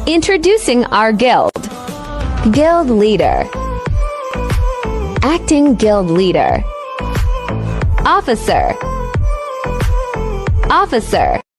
Introducing our guild. Guild leader. Acting guild leader. Officer. Officer.